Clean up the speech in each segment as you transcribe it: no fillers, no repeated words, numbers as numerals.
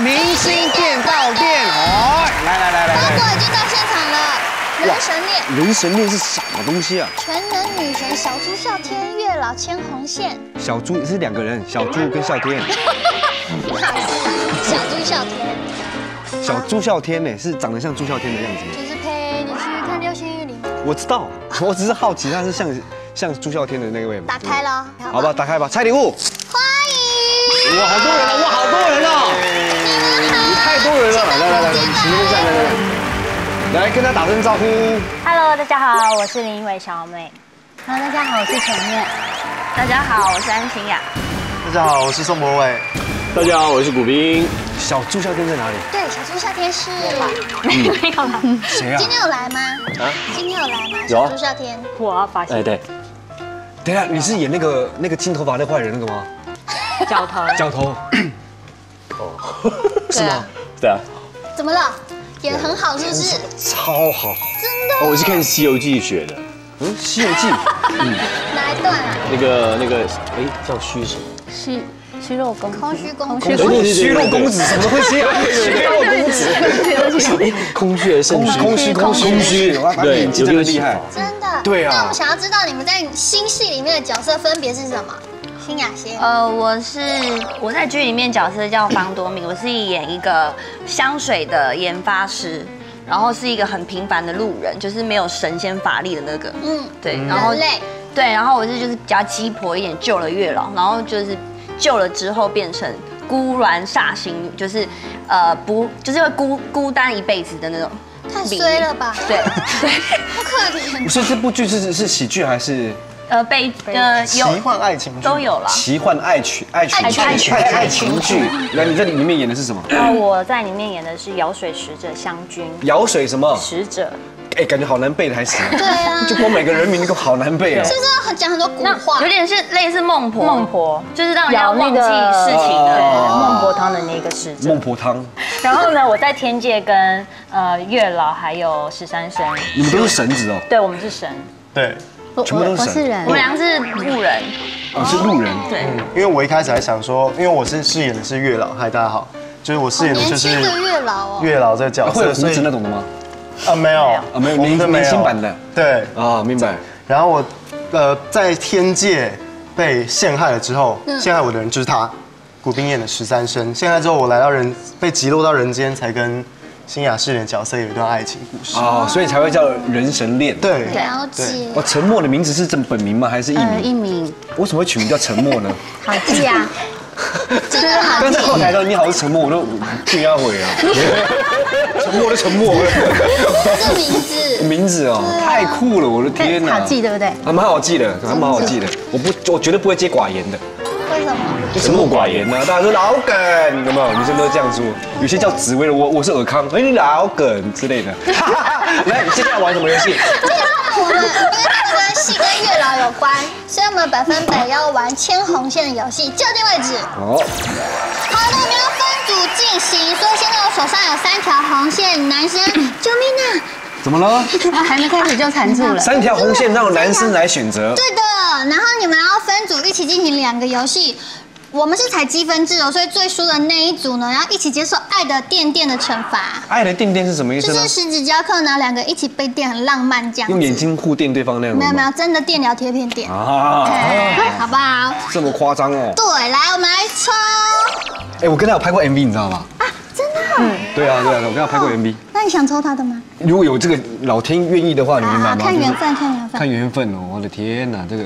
明星电到店，哦，来， 包裹已经到现场了。人神恋， 人神恋是什么东西啊？ 全能女神小猪笑天，月老牵红线。 小猪是2个人，小猪跟笑天。 不好意思，小猪笑天。 小猪笑天呢，是长得像猪笑天的样子吗？ 就是陪你去看流星雨里面。 我知道，我只是好奇，他是像朱孝天的那位吗？ 打开了， 好吧，打开吧，拆礼物。 欢迎！ 哇，好多人了，哇，好多人哦！你太多人了，来，请问一下，来跟他打声招呼。 Hello， 大家好，我是林依伟小妹。Hello， 大家好，我是陈念。 大家好，我是安心雅。 大家好，我是宋博伟。 大家好，我是古斌。 小猪笑天在哪里？ 对，小猪笑天是没有啦。 谁啊？ 今天有来吗？啊？今天有来吗？ 有啊。 小猪笑天。 我要发现。 哎，对。 等一下，你是演那个金头发那坏人那个吗？ 角头。 角头。哦。是吗？ 对啊。 怎么了？演很好是不是？ 超好。 真的。 我是看《西游记》学的。 《西游记》。 哪一段啊？ 那个，哎，叫虚什么？ 虚弱公子， 空虚公子， 虚弱公子，什么东西啊？虚弱公子， 空虚肾虚， 空虚，对，演技真的厉害， 真的。 对啊。 那我们想要知道你们在新戏里面的角色分别是什么？新雅先。 我在剧里面角色叫方多敏，我是演一个香水的研发师，然后是一个很平凡的路人，就是没有神仙法力的那个，对，然后对，然后我就是比较鸡婆一点，救了月老，然后就是救了之后变成孤鸾煞星女，就是就是会孤单一辈子的那种。 太衰了吧？ 对， 好可怜。 所以这部剧是喜剧还是？ 奇幻爱情剧都有了。 奇幻爱情剧。那你在里面演的是什么？ 我在里面演的是舀水使者湘君。 舀水什么？ 使者。 哎，感觉好难背的台词。 对啊。 就光每个人名都好难背哦。 是不是要讲很多古话？ 有点是类似孟婆，就是让人家忘记事情的。 对， 孟婆汤的那个使者。 孟婆汤。 然后呢，我在天界跟月老还有13生。 你们都是神子哦。 对，我们是神。 对。 全部都是神。 人。 我们俩是路人。 哦，是路人。 对。 因为我一开始还想说，因为我是饰演的是月老，嗨，大家好，就是我饰演的就是月老哦。 月老这个角色。 会有胡子那种的吗？ 没有， 没有，年轻版的。 对。 啊，明白。 然后我在天界被陷害了之后，陷害我的人就是他，古斌演的13生。陷害之后，我来到被击落到人间，才跟新雅饰演的角色有一段爱情故事。 哦，所以才会叫人神恋。 对， 了解。 哦，沉默的名字是本名吗？还是艺名？ 艺名。 为什么会取名叫沉默呢？ 好记啊。 真的好。 刚才后台说你好是沉默，我都不要回啊。沉默的沉默。 这是名字哦，太酷了，我的天哪！ 好记对不对？ 还蛮好记的，还蛮好记的。我绝对不会接寡言的。 为什么？ 沉默寡言呢？大家说老梗，有没有？女生都这样说。有些叫紫薇的，我是尔康，哎，你老梗之类的。来，接下来玩什么游戏？ 我们因为这个戏跟月老有关，所以我们百分百要玩牵红线的游戏，就近为止。 哦。 好的，我们要分组进行，所以现在我手上有3条红线，男生，救命啊！ 怎么了？ 还没开始就缠住了。 3条红线让男生来选择。 对的，然后你们要分组一起进行2个游戏。我们是采积分制哦，所以最输的那一组呢，要一起接受爱的电电的惩罚。 爱的电电是什么意思呢？ 就是十指交扣，然后2个一起被电，很浪漫这样子。 用眼睛互电对方那样。 没有，真的电疗贴片电啊， 好不好？ 这么夸张哦？ 对，来，我们来抽。 哎，我跟他有拍过 MV，你知道吗？ 啊，真的？ 对啊，我跟他拍过 MV。 那你想抽他的吗？ 如果有这个老天愿意的话，你明白吗？ 看缘分，看缘分。 看缘分哦！我的天哪，这个。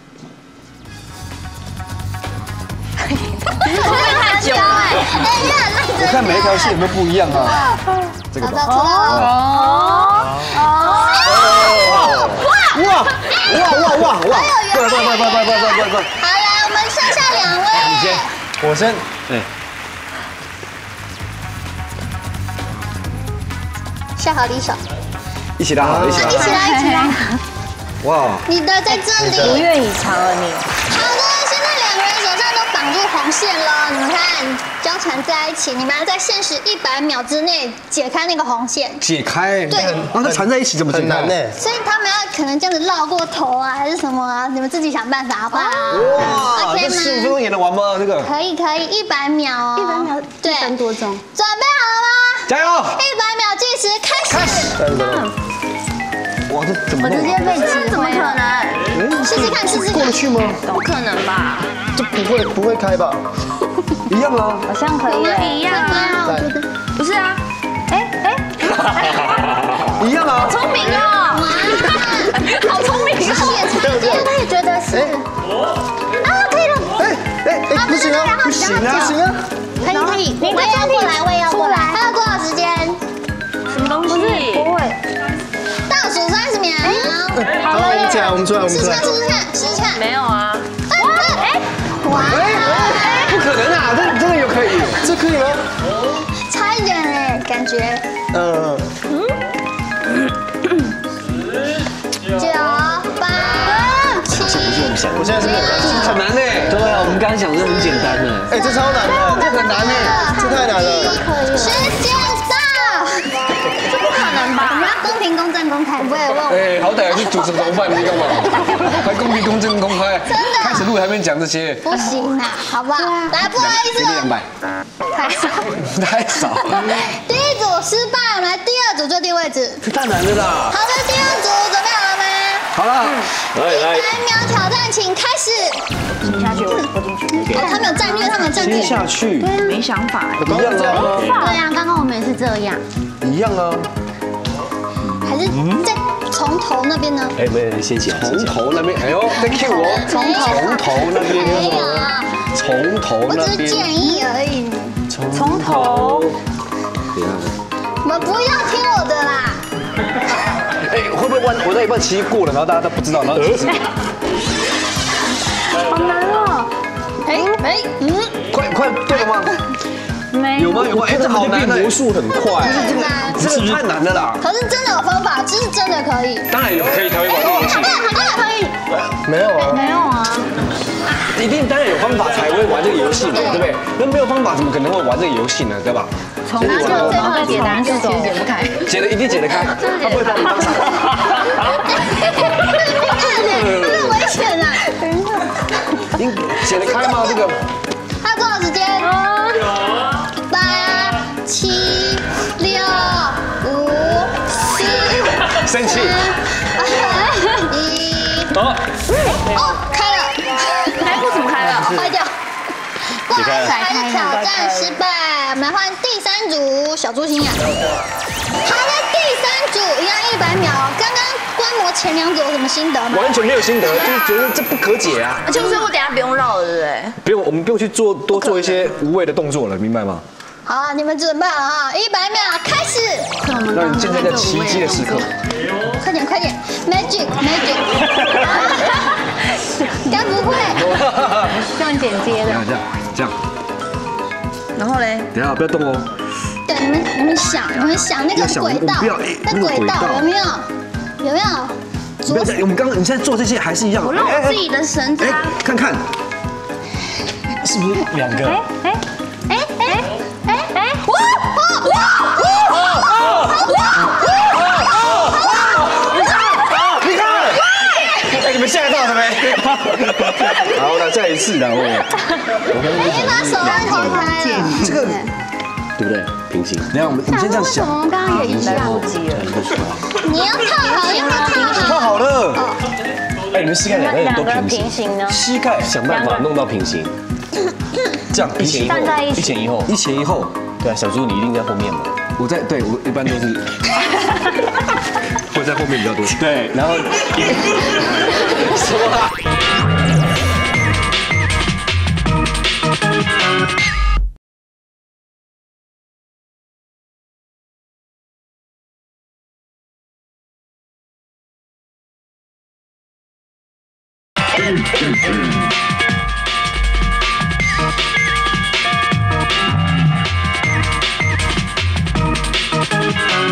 太久了， 我看每一条线有没有不一样啊？这个吧。哇！快！ 好，来，我们剩下2位。 你先， 我先。 对。 下好离手。 一起来，好，一起来。哇！ 你的在这里。 如愿以偿了你。 好的，现在2个人手上都绑住红线了，你们看交缠在一起，你们要在限时100秒之内解开那个红线。 解开， 对， 然后它缠在一起怎么解开？ 很难呢。 所以他们要可能这样子绕过头啊，还是什么啊？你们自己想办法好不好？ 哇， OK 这吗 15分钟演得完吗？这个可以，100秒哦。100秒，对，1分多钟。准备好了吗？ 加油 ！100秒计时开始。 哇，这怎么我直接被指怎么可能？ 试试看，试试看。 过得去吗？ 不可能吧？ 这不会开吧？ 一样啊？ 好像可以耶。 一样啊， 我觉得不是啊， 一样啊？ 聪明哦，好聪明哦， 我也觉得是。啊，可以了。 不行啊，不行啊，不行啊！ 可以，你也要过来，我也要过来。还有多少时间？ 什么东西？ 不会， 倒数30秒。 好，我们起来，我们出来，我们试试看， 出来。 试试看，试试看。 没有啊， 哇， 不可能啊！这真的有可以？ 这可以吗？ 差一点哎，感觉。9、8、7。 我现在是很难呢。 对啊，我们刚刚想的很简单呢。 哎，这超难的，这很难呢，这太难了。 时间到。这不可能吧？我们要公平、公正、公开。我也问。 哎，好歹要去煮什么饭，你干嘛？还公平、公正、公开？ 真的开始录还没讲这些。 不行啊，好不好？来，不好意思给你哦。 200， 太少。 太少。 第一组失败，我们来第2组就地位置。 这太难了啦。 好的，第2组准备好了吗？ 好了， 来， 100秒挑战，请开始。 沉下去，我进去。 哦，他们有战略，他们有战略。 接下去没想法哎， 一样啊， 对呀，刚刚我们也是这样。 一样啊。 还是在从头那边呢？ 哎，没有，先起来， 从头那边，哎呦，在 Q 我。从头那边， 没有， 从头我那边。 只是建议而已。 从头。 等一下。 你们不要听我的啦。 哎，会不会玩？我在一半其实过了，然后大家都不知道，然后其实好难哦。 快对了吗？ 没有吗？有吗？哎，这好难的， 魔术很快。 很难。 这个太难了啦。 可是真的有方法，这是真的可以。 当然有可以，才会玩这个游戏。 可以。 没有啊， 没有啊。 一定当然有方法才会玩这个游戏嘛，对不对？那没有方法怎么可能会玩这个游戏呢？对吧？ 从头最后的解答是手。 解不开， 解的一定解得开，他不会把你当傻。 有点危险啊！ 你解得开吗？这个还有多少时间？8、7、6、5、4、 生气。 1。哦，开了。 哎，为什么开了？ 坏掉。不好意思，还是挑战失败。我们来换第3组，小猪心呀。好的，第3组一样100秒。刚刚观摩前2组有什么心得吗？ 完全没有心得，就是觉得这不可解啊！ 就是我等下不用绕了，对不对？ 不用，我们不用去多做一些无谓的动作了，明白吗？ 好啊，你们准备好了啊！100秒开始。 让你见证这奇迹的时刻。 快点快点 ，magic。该不会？ 这样剪接的。 这样。 然后嘞， 等一下不要动哦。 对，你们想那个轨道，那轨道有没有？有没有？ 不要再，我们刚刚你现在做这些还是一样。 我让我自己的绳子啊， 看看，是不是2个？你看，哎，你们吓到了没？好了，再一次了， 哎，把手让头开了。 这个对不对？平行。 等一下我们先这样想。 我们刚刚也一样。 你要套好，要套好。 套好了。哎，你们膝盖两个人都两个平平行呢？ 膝盖想办法弄到平行， 这样一前一后， 站在一起一前一后。 一前一后。 对啊，小猪你一定在后面嘛。 我一般都是会在后面比较多。 对，然后什么啊？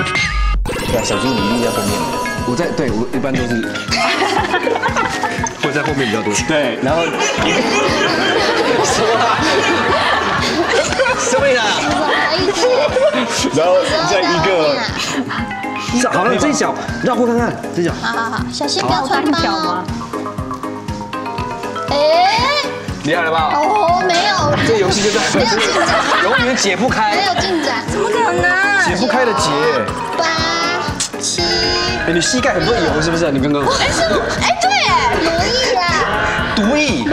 对啊，小猪你一定在后面嘛。 我一般都是会在后面比较多。 对， 然后什么啊？什么呀？ 什么意思？ 然后再一个，好了，这一脚绕过看看，这一脚。 好，小心不要穿帮哦。哎， 厉害了吧？ 哦，没有， 这游戏就在没有进展， 永远解不开没，有进展， 怎么可能？ 解不开的结。 8、7， 哎，你膝盖很多油是不是？你刚刚哎是吗？哎对哎，如意啦， 毒液。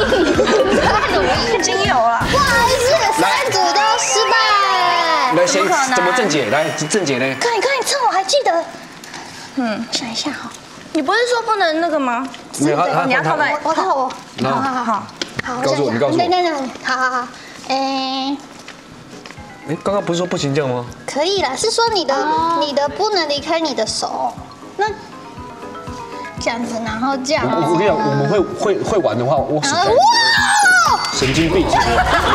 精油了。 不好意思，3组都失败。 来，先怎么正解？来，正解呢？ 看你趁我还记得，想一下哈， 你不是说不能那个吗？ 没有， 你要靠在我靠我，好， 告诉我，你告诉我。 等，好，哎， 刚刚不是说不行这样吗？ 可以啦，是说你的不能离开你的手，那这样子，然后这样， 我跟你讲，我们会玩的话，我然后哇， 神经病是不是？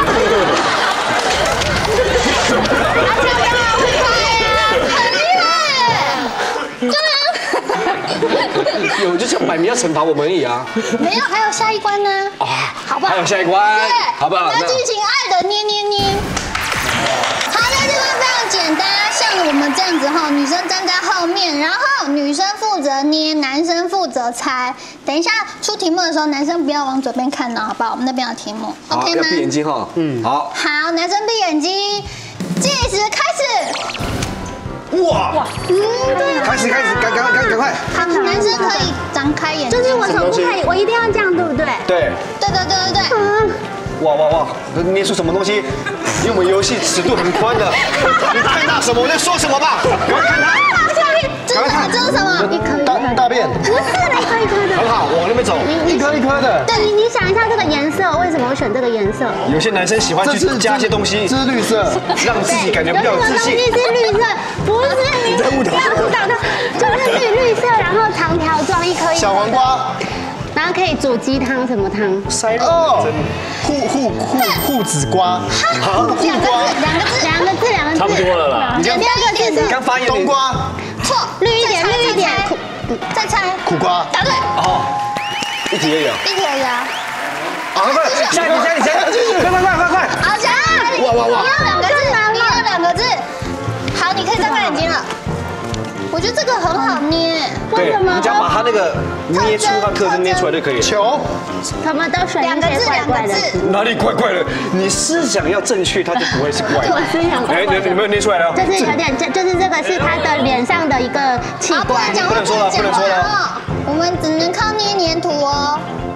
有就像摆明要惩罚我们而已啊！ 没有，还有下一关呢。 啊， 好不好？ 还有下一关，好不好？ 我们要进行爱的捏。好的，这关非常简单，像我们这样子哈，女生站在后面，然后女生负责捏，男生负责猜。等一下出题目的时候，男生不要往左边看哦，好不好？我们那边有题目 ，OK 吗？ 要闭眼睛哈。好。 好，男生闭眼睛，计时开始。 哇！ 对， 开始，赶快！ 好，男生可以张开眼睛， 就是我手不可以，我一定要这样，对不对？ 对。 对。 哇！捏出什么东西？因为我们游戏尺度很宽的，你看到什么我在说什么吧。赶快看它。 这是什么？ 一颗大便， 不是一颗的。 很好，往那边走。 一颗的。 对，你想一下这个颜色，为什么会选这个颜色？ 有些男生喜欢去加一些东西， 这是绿色， 让自己感觉比较有自信。 有什么东西是绿色？不是，你在误导他，就是绿色，然后长条状一颗一颗。 小黄瓜， 然后可以煮鸡汤，什么汤？ 塞肉哦，护子瓜， 两个字， 差不多了啦。 你刚发音冬瓜， 错， 绿一点， 再猜， 苦瓜， 答对， 哦，一题而已啊。 一题而已啊。 快！下一题，快！ 好，下一题。 哇！ 你要两个字。好，你可以张开眼睛了。我觉得这个很好捏。 对，你只要把它那个捏出它特征捏出来就可以了。 球， 他们都选一些怪怪的。 哪里怪怪的？你思想要正确，它就不会是怪的。哎，你有没有捏出来了？ 就是有点，就是这个是他的脸上的一个器官。 不能说了。 我们只能靠捏黏土哦。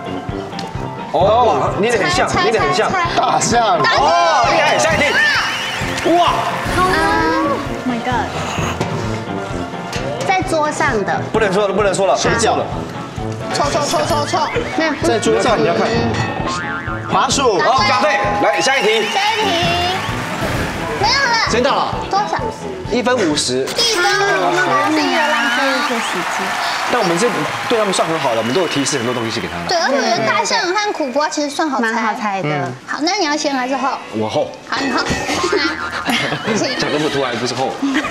哦，捏得很像， 大象， 哦，厉害！下一题。哇 ！My God！ 在桌上的。 不能说了， 水饺， 错。 在桌上你要看，滑鼠， 好，答对。来，下一题。 没有了。 时间到了。 多少 ？1分50。 1分50。 浪费一些时间。 但我们是对他们算很好的，我们都有提示很多东西给他们。 对，而且我觉得大象和苦瓜其实算好猜， 蛮好猜的。 好，那你要先还是后？ 我后。 好，你后。 讲那么突然不是后。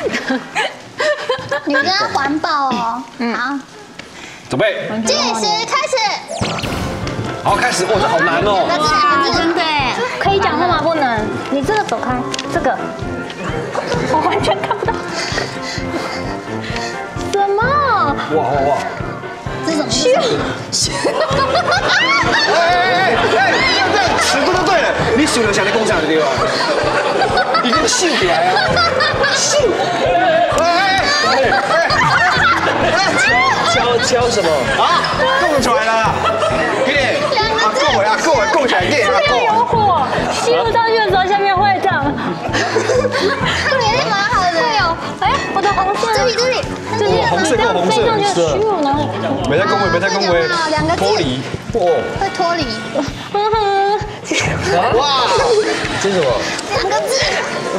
女生要环保哦。好， 准备。 计时开始。 好，开始。哇，这好难哦。 哇，真的可以讲话吗？不能。你这个走开，这个我完全看不到。什么？ 哇！ 这是什么？ 这尺度都对了，你数了想在工厂的地方，你给我秀起来啊！秀！敲什么啊？供出来了，给你够起来，给啊够！ 有火，吸不上去的时候，下面会这样。 看起来蛮好的。会有， 哎，我的红色，这里，就是红色，没在恭维， 两个字脱离， 会脱离。 哇，这是什么 2个字，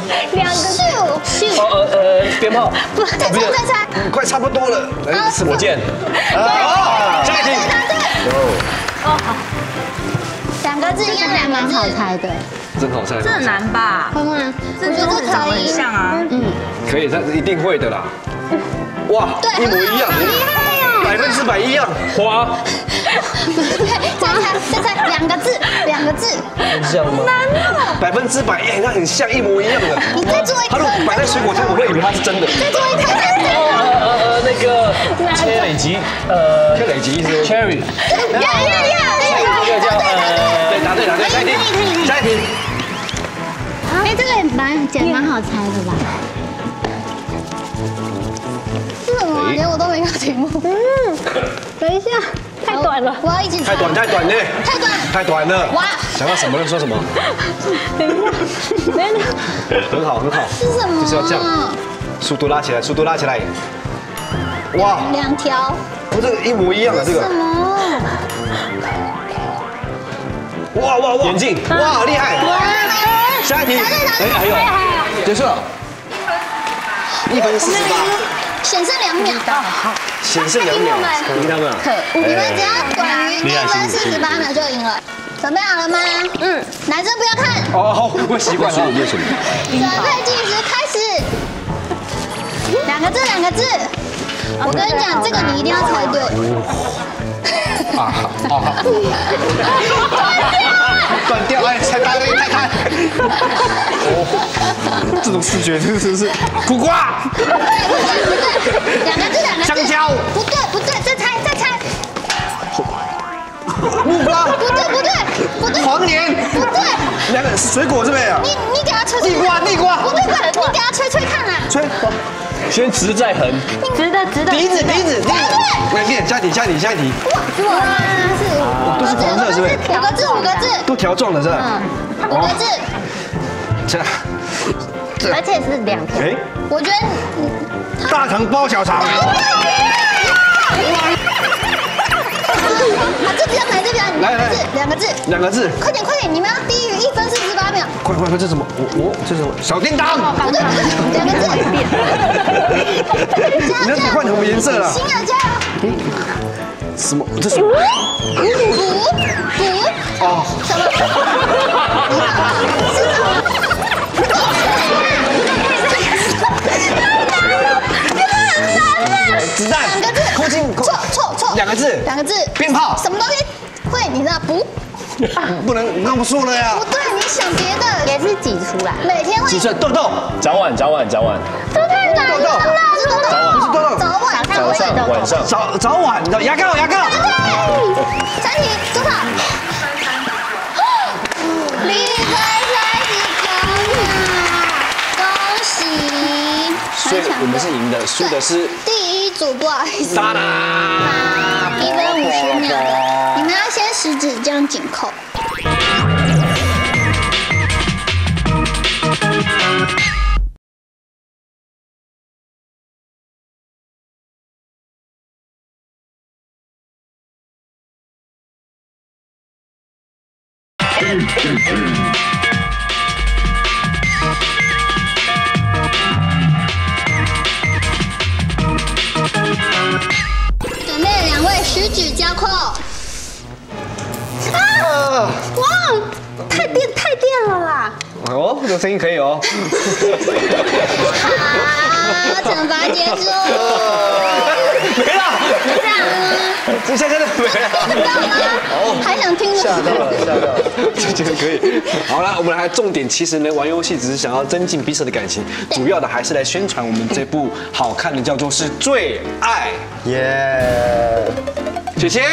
鞭炮， 不，再猜， 快差不多了，火箭，下一题， 好 2个字应该2个字， 好猜的， 真好猜， 这很难吧？ 会吗？ 这就是长得很像啊。 可以，这一定会的啦。哇，一模一样，100%一样，花， 再猜2个字， 像吗？100%，哎，那很像，一模一样的。 你再做一颗， 他如果摆在水果摊，我会以为它是真的。 再做一颗， 那个切累积， 切累积是 cherry， 对，答对，下一题， 哎，这个蛮好猜的吧？是什么？连我都没看题目。 等一下，太短了。 我要一起猜。 太短呢，太短了。 哇！ 想要什么就说什么。 等一下， 很好。 是什么？ 就是要这样，速度拉起来。哇 ，2条。 这个一模一样的这个。 什么？ 哇！眼镜，哇，厉害！下一题，哎，还有，结束了，1分48， 险剩2秒。 险剩2秒，赢他们。 你们只要短于1分48秒就赢了。准备好了吗？男生不要看。 哦，我习惯了。 准备计时开始。2个字。我跟你讲，这个你一定要猜对。 断掉！哎，才答对，再看。这种视觉是不是？苦瓜。 不对，2个字。 香蕉。 不对，再猜。 木瓜。 不对。 黄连。 不对。 2个水果是不是？ 你给他吹。 地瓜。 不对，你给他吹看啊。 吹。 先直再横， 直的。 笛子。来，下一题。 哇， 都是黄色是不是 5个字。 都条状的是吧 ？5个字。 而且是2条。 哎， 我觉得大肠包小肠。 这比较难， 来 2个字。 2个字。 快点，你们要低于1分48秒。 快，这是什么？这是什么？小叮当。 不对，2个字。 你要换什么颜色了？ 新的加油。 什么？这什么？哦。 什么？ 子弹。 2个字。 空气。 错。 2个字。鞭炮。 什么东西？会，你知道不？ 不能，刚不说了呀。 不对，你想别的。 也是挤出来。 每天会。 几岁？豆豆。 早晚， 这太难了。 不是豆豆。 早上、晚上。 早晚，你知道牙膏。 3题，多少？厉害恭喜！ 所以我们是赢的，输的是第1组，不好意思。 哒啦 1分50秒的，你们要先食指这样紧扣。准备2位食指交扣。哇，太电了啦！ 哦，这个声音可以哦。 好，惩罚结束。 没了。 这样啊？ 这下真的没了。 听到吗？还想听？ 吓到了。这个可以。好了，我们来重点，其实呢，玩游戏只是想要增进彼此的感情，主要的还是来宣传我们这部好看的，叫做是《最爱》。 耶！ 谢谢。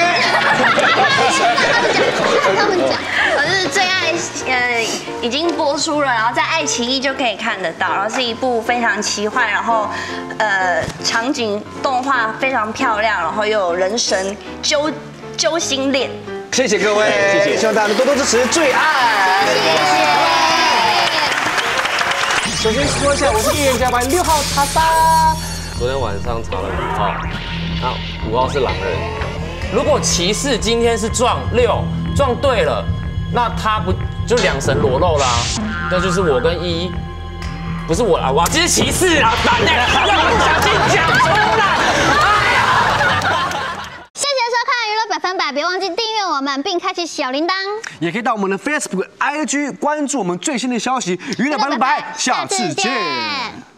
他们讲。 可是《最爱》已经播出了，然后在爱奇艺就可以看得到，然后是一部非常奇幻，然后场景动画非常漂亮，然后又有人神揪心恋。 谢谢各位，谢谢，希望大家能多多支持《最爱》。首先说一下，我是艺人加班6号查莎。 昨天晚上查了5号，那5号是狼人。如果骑士今天是撞6，撞对了，那他不就2神裸露啦？那就是我跟1，不是我啦，我这是骑士啊，难的，让我不小心讲出来。哎呀！ 谢谢收看娱乐100%，别忘记订阅我们并开启小铃铛， 也可以到我们的 Facebook、IG 关注我们最新的消息。娱乐100%，下次见。